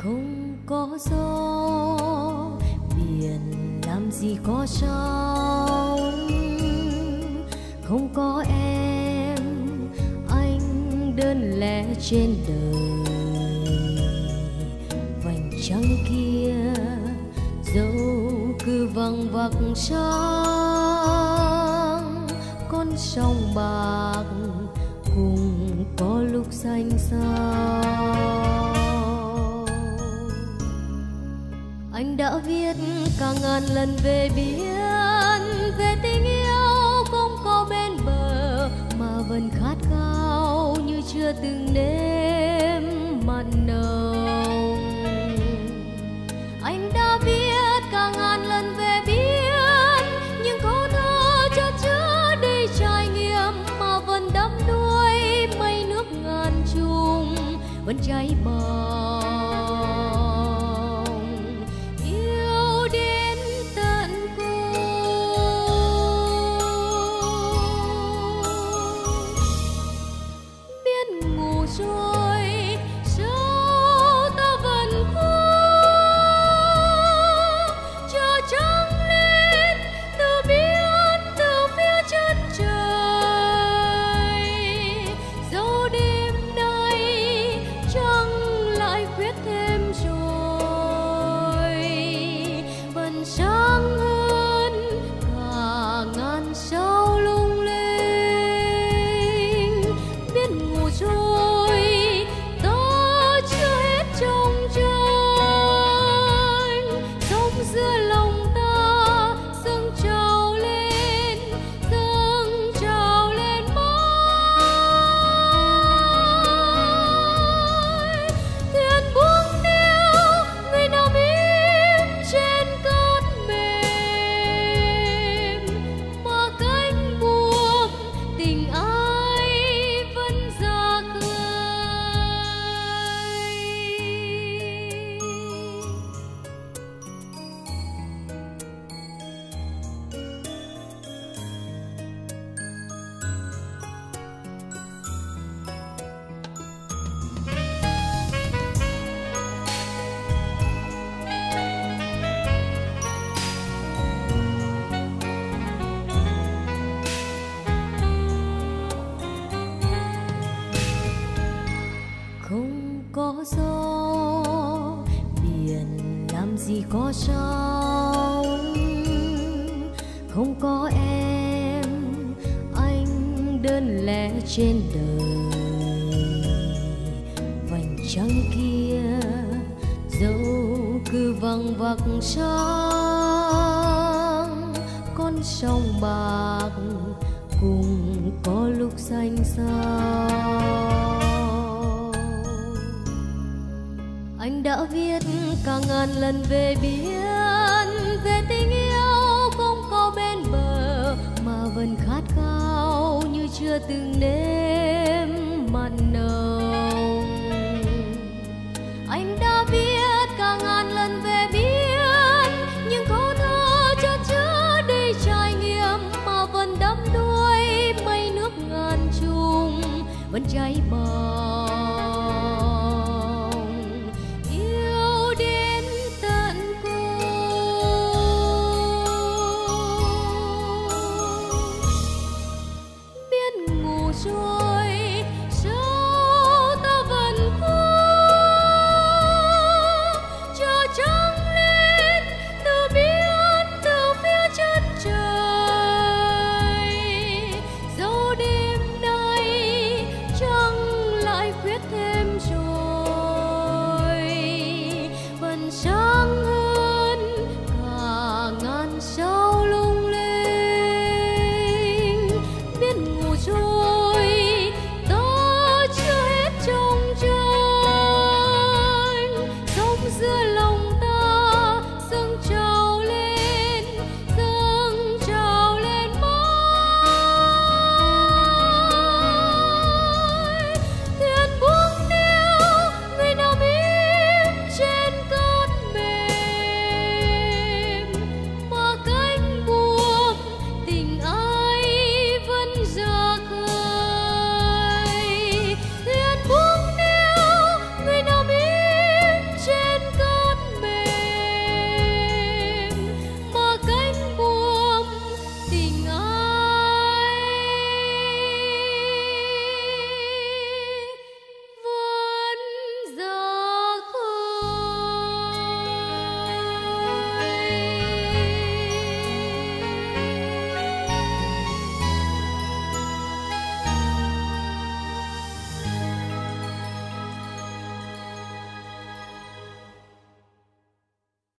Không có gió biển làm gì có sóng, không có em anh đơn lẻ trên đời. Vành trăng kia dẫu cứ văng vặc sáng, con sông bạc cùng có lúc xanh xao. Anh đã viết cả ngàn lần về biển, về tình yêu không có bên bờ mà vẫn khát khao như chưa từng nếm mặn nồng. Anh đã viết cả ngàn lần về biển, nhưng câu thơ cho chứa đầy trải nghiệm mà vẫn đắm đuối mây nước ngàn trùng vẫn cháy bỏng. Yêu đến tận cùng, biết ngủ rồi sao ta vẫn chờ trăng lên từ biển, từ phía chân trời. Dẫu đêm nay trăng lại khuyết thêm rồi, vẫn sáng hơn cả ngàn sao lung linh. Biết ngủ rồi ta chưa hết trong tranh, sống giữa lòng ta dâng trào lên mãi. Thuyền buông neo người nằm im trên cát mềm, mà cánh buồm tình ai vẫn ra khơi. Không có gió biển làm gì có sóng, không có em anh đơn lẻ trên đời. Vành trăng kia dẫu cứ văng vặc sáng, con sông bạc cùng có lúc xanh xao. Anh đã viết cả ngàn lần về biển, về tình yêu không có bên bờ mà vẫn khát khao như chưa từng nếm mặn nồng. Anh đã viết cả ngàn lần về biển, nhưng câu thơ cho chứa đầy trải nghiệm mà vẫn đắm đuối mây nước ngàn trùng vẫn cháy bỏng.